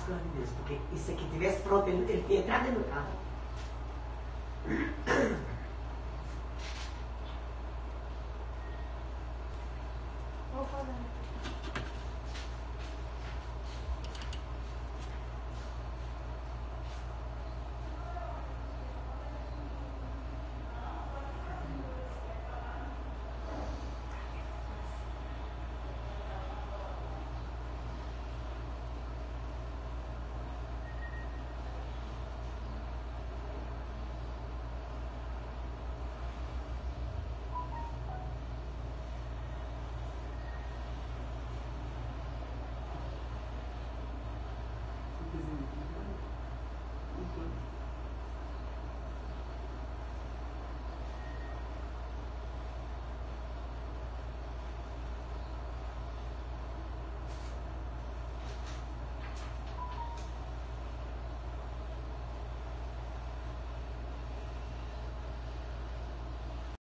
plano de Deus, porque se aqui tivesse pronto, ele tinha entrado dentro do carro.